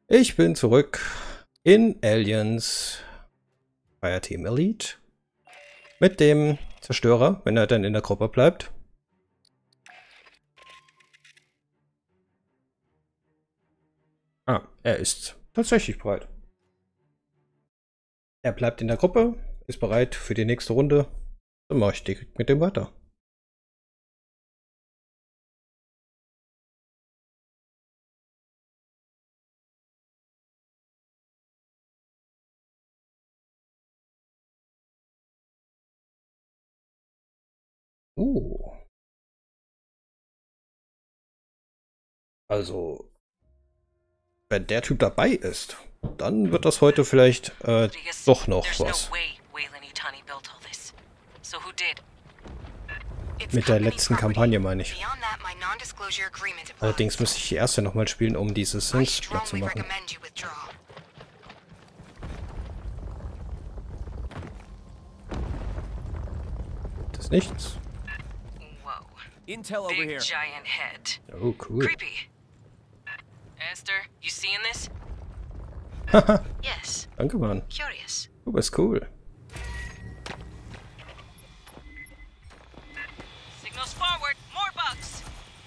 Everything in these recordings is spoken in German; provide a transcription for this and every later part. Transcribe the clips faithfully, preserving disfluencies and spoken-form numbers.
Ich bin zurück in Aliens Fireteam Elite mit dem Zerstörer, wenn er dann in der Gruppe bleibt. Ah, er ist tatsächlich bereit. Er bleibt in der Gruppe, ist bereit für die nächste Runde. Dann mache ich direkt mit dem weiter. Uh. Also, wenn der Typ dabei ist, dann wird das heute vielleicht äh, doch noch was. Mit der letzten Kampagne meine ich. Allerdings müsste ich die erste nochmal spielen, um dieses Things platt zu machen. Das ist nichts. Intel over here. Giant head. Oh, cool. Creepy. Esther, you seeing this? Haha, Yes. danke, Mann. Curious. Du bist cool. Signals forward. More bugs.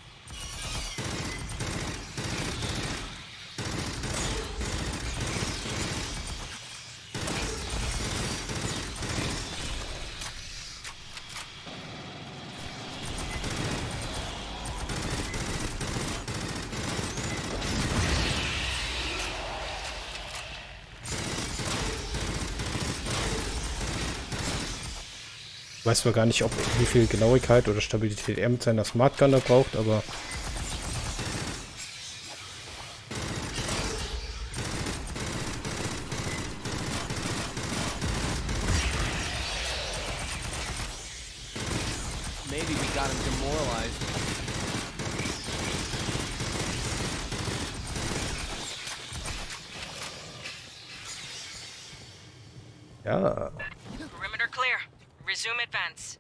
Ich weiß zwar gar nicht, ob wie viel Genauigkeit oder Stabilität er mit seiner Smart Gun da braucht, aber Maybe we got him demoralized. ja. Perimeter clear. Resume advance.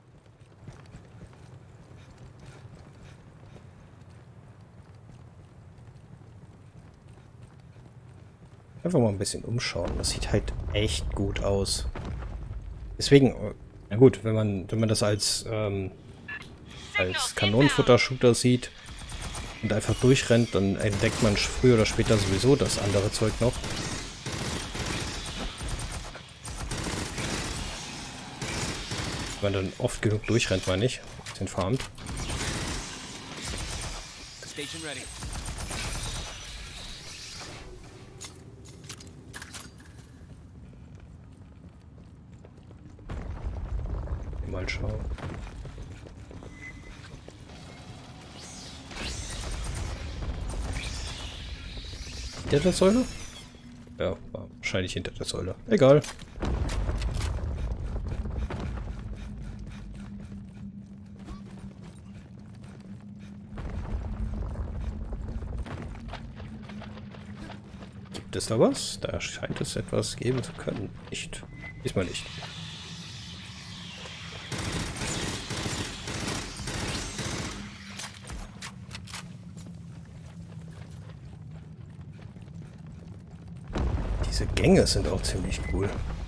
Einfach mal ein bisschen umschauen. Das sieht halt echt gut aus. Deswegen, na gut, wenn man, wenn man das als, ähm, als Kanonenfutter-Shooter sieht und einfach durchrennt, dann entdeckt man früher oder später sowieso das andere Zeug noch. Wenn man dann oft genug durchrennt, meine ich. Den farmt. Station ready. Mal schauen. Hinter der Säule? Ja, war wahrscheinlich hinter der Säule. Egal. Gibt es da was? Da scheint es etwas geben zu können. Nicht. Diesmal nicht. Diese Gänge sind auch ziemlich cool.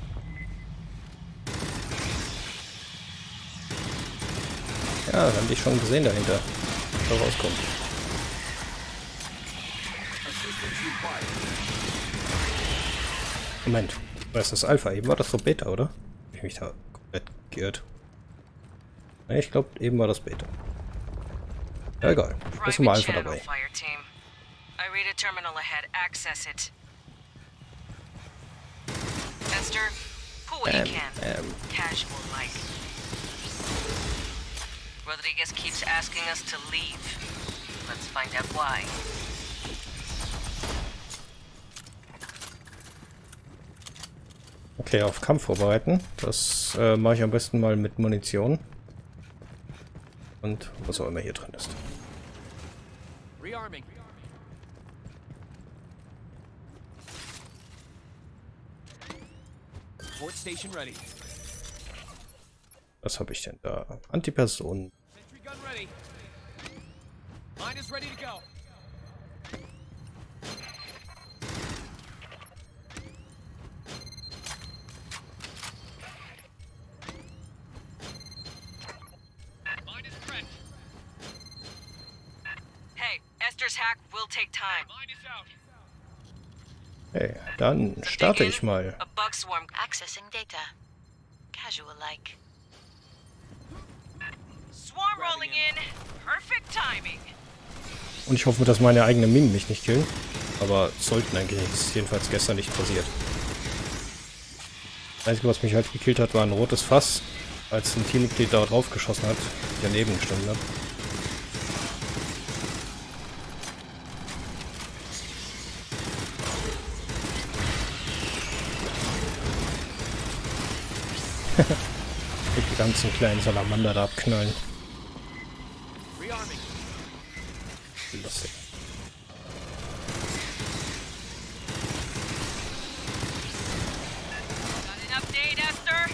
Ja, haben die schon gesehen dahinter. Da rauskommt. Moment, war das das Alpha? Eben war das doch Beta, oder? Hab ich mich da komplett geirrt. Ne, ich glaube, eben war das Beta. Ja, egal. Ist mal Alpha dabei. Fireteam. I read a terminal ahead. Access it. Esther, pull what Ähm, you can. ähm. Casual like. Rodriguez keeps asking us to leave. Let's find out why. Okay, auf Kampf vorbereiten. Das äh, mache ich am besten mal mit Munition. Und was auch immer hier drin ist. Rearming. Port station ready. Was habe ich denn da? Antiperson. Sentry gun ready. Mine is ready to go. attack will take time. Hey, dann starte ich mal. A bug swarm accessing data. Casual like. Swarm rolling in. Perfect timing. Und ich hoffe, dass meine eigenen Minen mich nicht killen. Aber sollten eigentlich nicht. Das ist jedenfalls gestern nicht passiert. Das Einzige, was mich halt gekillt hat, war ein rotes Fass, als ein Teammitglied da drauf geschossen hat, der daneben gestanden hat. Die ganzen kleinen Salamander da abknallen. Rearming. Lustig. Got an update, Esther?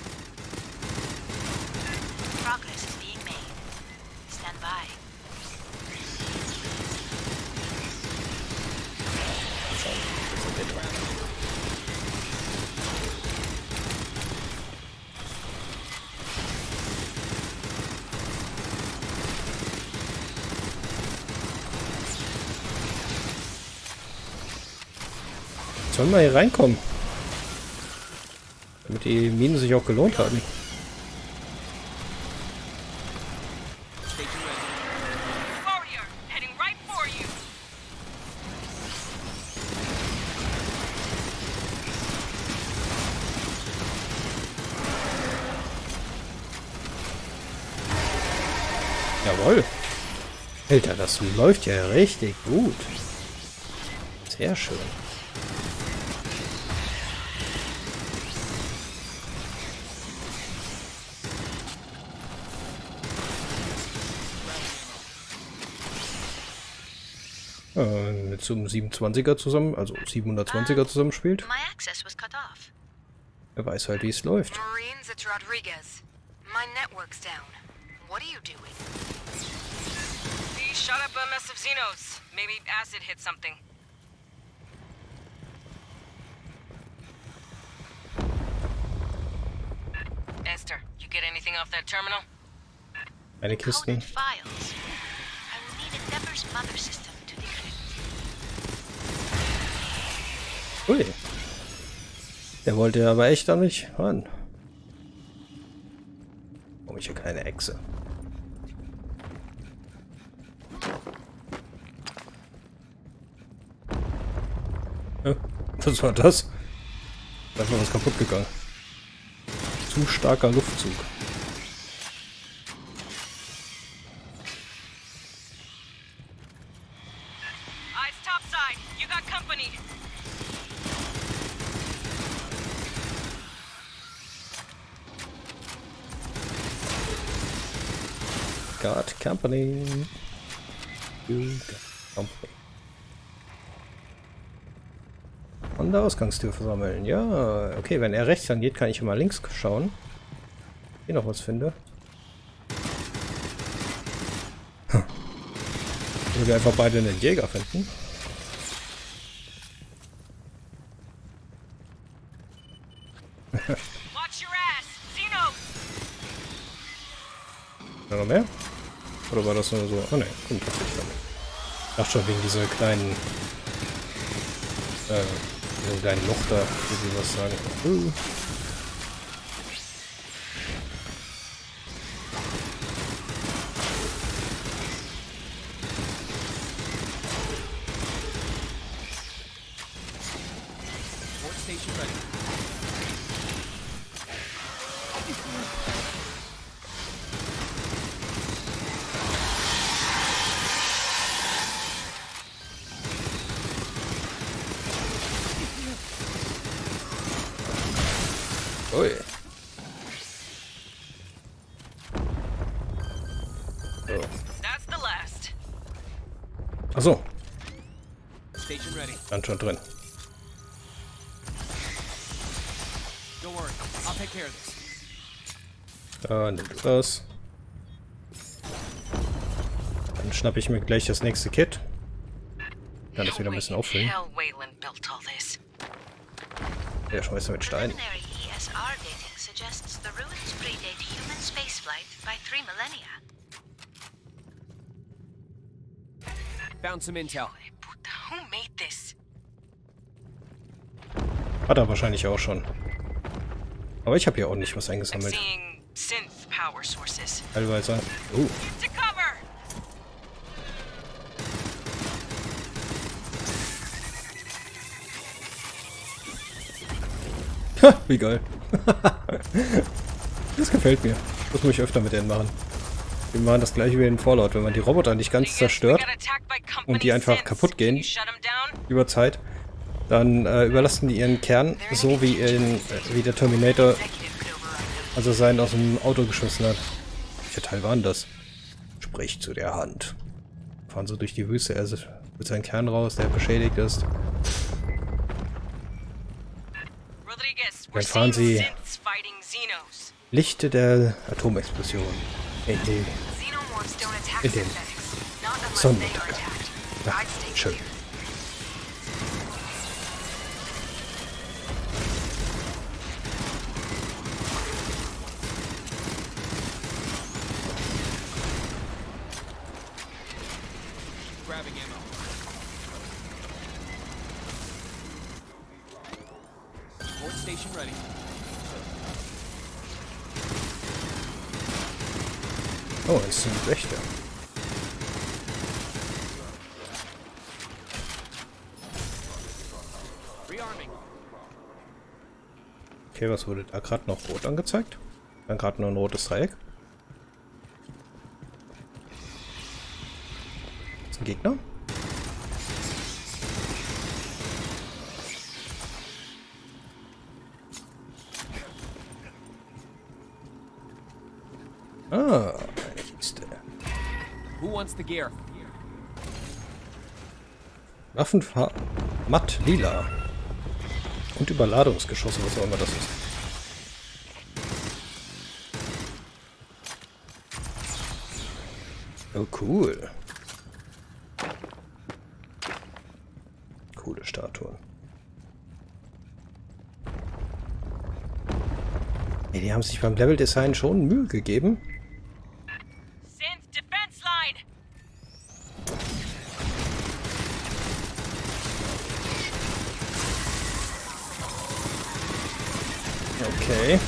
Progress is being made. Stand by. Sollen wir hier reinkommen? Damit die Minen sich auch gelohnt haben. Station ready. Warrior, heading right for you. Jawohl. Alter, das läuft ja richtig gut. Sehr schön. Äh, mit so einem siebenundzwanziger zusammen, also siebenhundertzwanziger zusammen spielt. My access was cut off. Er weiß halt, wie es läuft. Marines, it's Rodriguez. My network's down. What are you doing? We shot up a mess of Xenos. Maybe acid hit something. Esther, you get anything off that terminal? Eine Kisten. Coded files. I will need Endeavor's mother system to decrypt. Ui. Der wollte aber echt an mich ran. Warum ich hier keine Echse? Ja, was war das? Da ist noch was kaputt gegangen. Zu starker Luftzug. Eyes topside. You got company. Got company. You got company. An der Ausgangstür versammeln. Ja, okay, wenn er rechts angeht, kann ich immer links schauen. Hier noch was finde. Hm. Ich will einfach beide einen Jäger finden. Watch your ass. Xenos. Ja, noch mehr? Oder war das nur so? Oh ne, kommt tatsächlich noch mehr. Ich dachte schon wegen dieser kleinen äh, diesem kleinen Loch da, wie sie was sagen. Uh. Port station ready. Ui. So. That's the last. Achso, Station ready. dann schon drin. Don't worry. I'll take care of this. Da nimm du das. Dann schnappe ich mir gleich das nächste Kit. Kann das wieder ein bisschen auffüllen. Hell, Wayland built all this. Der schmeißt mit Stein. Preliminary E S R dating suggests the ruins predate human spaceflight by three millennia. Found some intel. Who made this? Hat er wahrscheinlich auch schon. Aber ich habe hier auch nicht was I'm eingesammelt. seeing synth power sources. Teilweise. Uh. To cover! Ha, wie geil. Das gefällt mir. Das muss ich öfter mit denen machen. Wir machen das gleiche wie in Fallout. Wenn man die Roboter nicht ganz zerstört und die einfach kaputt gehen über Zeit, dann äh, überlasten die ihren Kern, so wie, in, äh, wie der Terminator, also seinen aus dem Auto geschmissen hat. Welcher Teil war denn das? Sprich zu der Hand. Fahren so durch die Wüste, er mit seinem Kern raus, der beschädigt ist. Dann fahren sie Lichte der Atomexplosion in, die, in den Sonnenuntergang. Ja, schön. Grabbing ammo. Port station ready. Oh, es sind Wächter. Rearming. Okay, was wurde da gerade noch rot angezeigt? Dann gerade nur ein rotes Dreieck. Ist ein Gegner? Ah, eine Kiste. Who wants the gear? Waffenfahr... Matt, lila. Und Überladungsgeschosse, was auch immer das ist. Oh, cool. Coole Statuen. Ey, die haben sich beim Leveldesign schon Mühe gegeben. Synth defense line! Okay.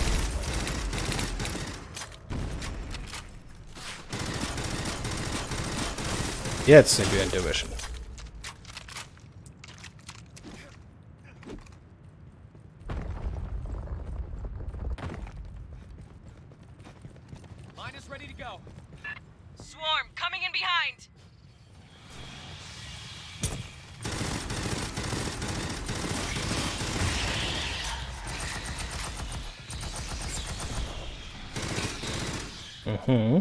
Jetzt sind wir in Division. Line is ready to go. Swarm coming in behind! Mhm.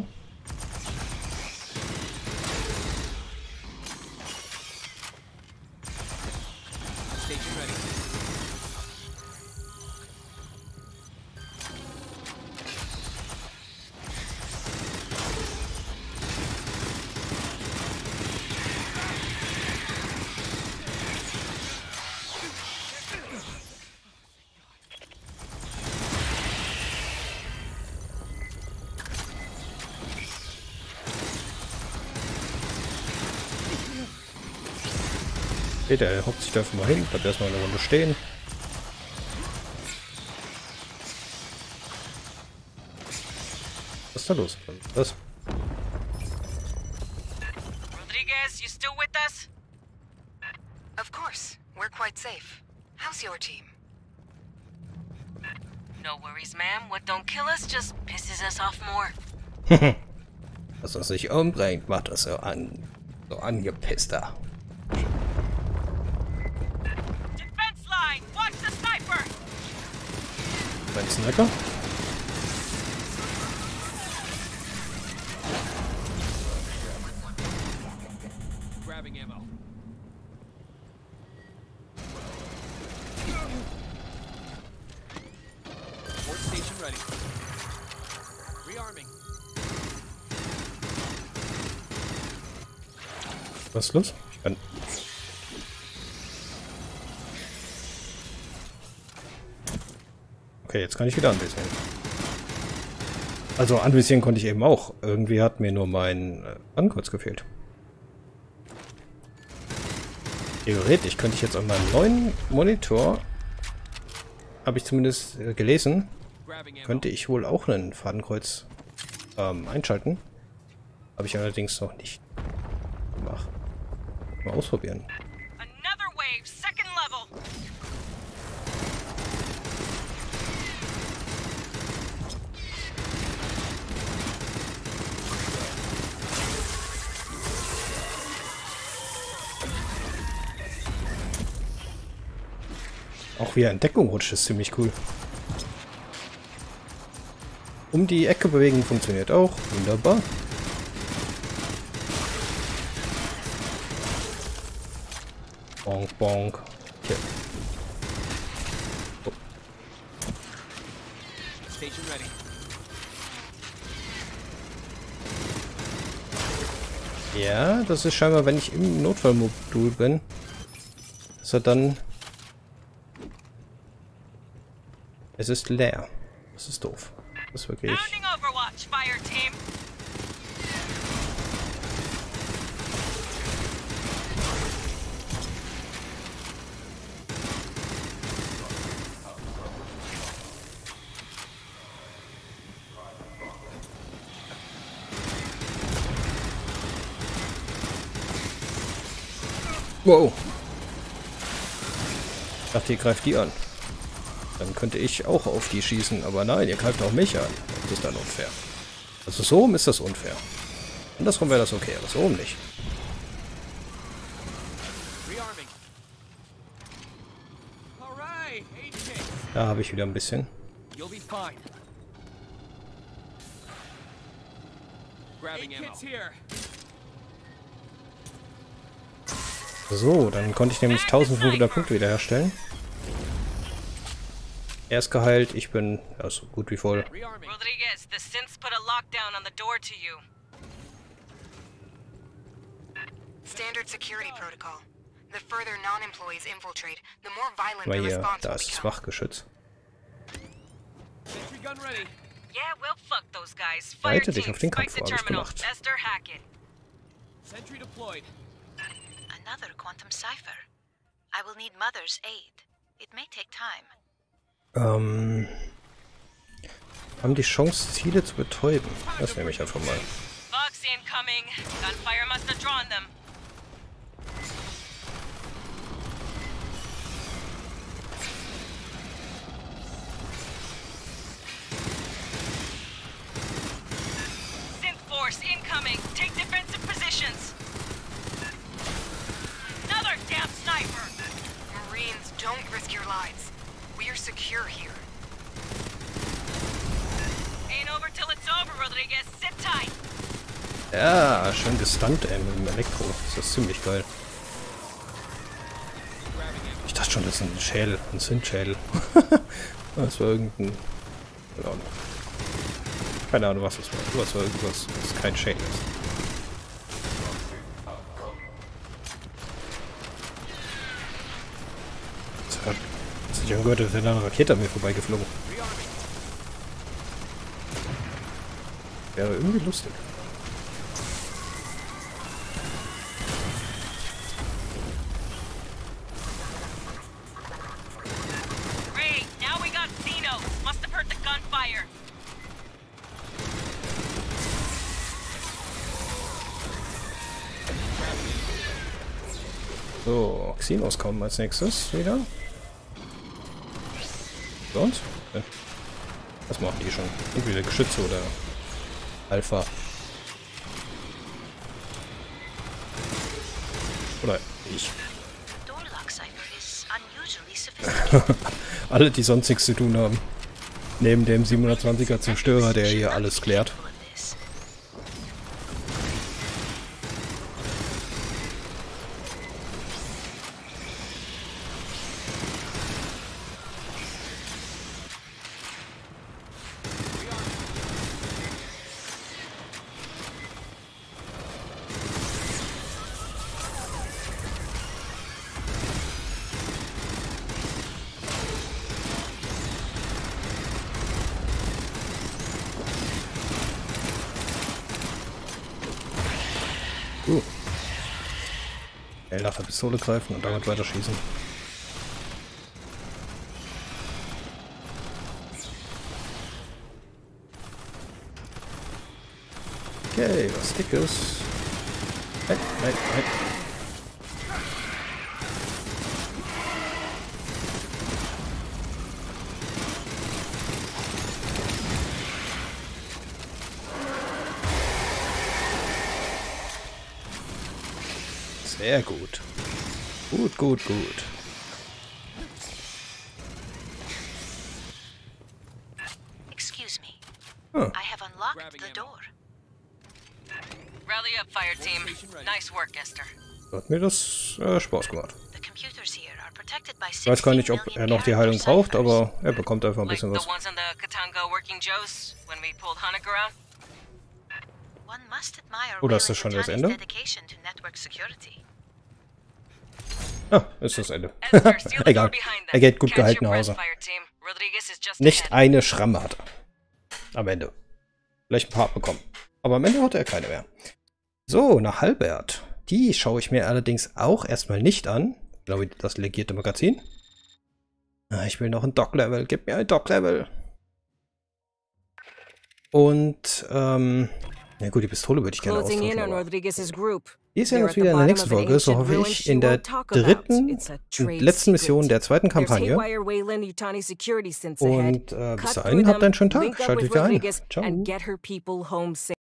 Station ready. Okay, der hockt sich da einfach mal hin, bleibt erstmal eine Runde stehen. Was ist da los? Was? Rodriguez, you still with us? Of course. We're quite safe. How's your team? No worries, ma'am. What don't kill us just pisses us off more. Was er sich umbringt, macht das so an. So angepisst da. Defense line! Watch the sniper! Ein Sniper? Grabbing ammo. Port station ready. Rearming. Was ist los? Ich kann... Okay, jetzt kann ich wieder anvisieren. Also anvisieren konnte ich eben auch. Irgendwie hat mir nur mein äh, Band kurz gefehlt. Theoretisch könnte ich jetzt an meinem neuen Monitor, habe ich zumindest äh, gelesen, Grabbing ammo. könnte ich wohl auch einen Fadenkreuz ähm, einschalten. Habe ich allerdings noch nicht gemacht. Mal ausprobieren. Another wave, second level. Auch wie er in Deckung rutscht, ist ziemlich cool. Um die Ecke bewegen funktioniert auch. Wunderbar. Bonk, bonk. Hier. Oh. Station ready. Ja, das ist scheinbar, wenn ich im Notfallmodul bin, dass er dann... Es ist leer. Das ist doof. Das ist wirklich... Founding Overwatch, fire team. Wow. Ich dachte, ihr greift die an. Dann könnte ich auch auf die schießen, aber nein, ihr greift auch mich an. Das ist dann unfair. Also so rum ist das unfair. Andersrum wäre das okay, aber so rum nicht. Rearming. Alright, eight K. Da habe ich wieder ein bisschen. You'll be fine. Grabbing Eight ammo. kits here. So, dann konnte ich nämlich eintausendfünfhundert Punkte wiederherstellen. Er ist geheilt, ich bin ja, so gut wie voll. Rearming. Rodriguez, the synths put a lockdown on the door to you. Standard security protocol. The further non-employees infiltrate, the more violent Weil the hier, response da will ist das become. Wachgeschütz. Sentry gun ready. Yeah, well, fuck those guys. Fire Bereite dich team, auf den spike Kampf the vor, hab ich terminal. gemacht. Esther Hackett. Sentry deployed. Another quantum cipher. I will need Mother's aid. It may take time. Ähm... Haben die Chance, Ziele zu betäuben. Das nehme ich einfach mal. Fox incoming. Gunfire must have drawn them. Synth force incoming. Take defensive positions. Another damn sniper. Marines, don't risk your lives. We're secure here. Ain't over till it's over, Rodriguez. Sit tight. Ja, schön gestunt, ey, mit dem Elektro. Das ist ziemlich geil. Ich dachte schon, das ist ein Schädel, ein Synth-Schädel. Das war irgendein... Keine Ahnung. Keine Ahnung, was das war. Das war irgendwas, was kein Schädel ist. Das hat sich angehört, als wäre eine Rakete an mir vorbeigeflogen. Wäre irgendwie lustig. Great, now we got Xenos. Must have heard the gunfire. So, Xenos kommen als nächstes wieder. Und? Ja. Was machen die schon? Entweder Geschütze oder Alpha. Oder ich. Door lock cipher is unusually sophisticated. Alle, die sonst nichts zu tun haben. Neben dem siebenhundertzwanziger Zerstörer, der hier alles klärt. Capable of this. L nach der Pistole greifen und damit weiter schießen. Okay, was Dickes. Nein, nein, nein. Sehr gut. Gut, gut, gut. Excuse me. Huh. I have unlocked Grabbing the ammo. door. Rally up, fire team. Nice work, Esther. Hat mir das äh, Spaß gemacht. The computers here are protected by Ich weiß gar nicht, ob er noch die Heilung braucht, aber er bekommt einfach ein Like bisschen the was. ones on the Katanga working Joes when we pulled Hanukkah around? One must admire Oder ist das Weyland schon das Yutani's Ende? dedication to network security. Ah, ist das Ende. Esther, steal the door Egal. behind them. Er geht gut Catch your gehalten nach breath, Hause. fire team. Rodriguez is just Nicht ahead. eine Schramme hat er. Am Ende. Vielleicht ein paar bekommen. Aber am Ende hatte er keine mehr. So, nach Halbert. Die schaue ich mir allerdings auch erstmal nicht an. Genau wie das legierte Magazin. Ah, ich will noch ein Dock-Level. Gib mir ein Dock-Level. Und, ähm... ja gut, die Pistole würde ich gerne Closing in austauschen. on Aber Rodriguez's group. wir sehen They're uns at the wieder in der bottom nächsten of an Folge. So ancient hoffe ruin ich she in der won't talk about. dritten It's a und trade letzten Mission secret. der zweiten There's Kampagne. Haywire Weyland Yutani security synths ahead. Und äh, bis Cut dahin through habt them, einen schönen Tag. link up Schaltet with wieder ein. Rodriguez, Ciao. and get her people home safe.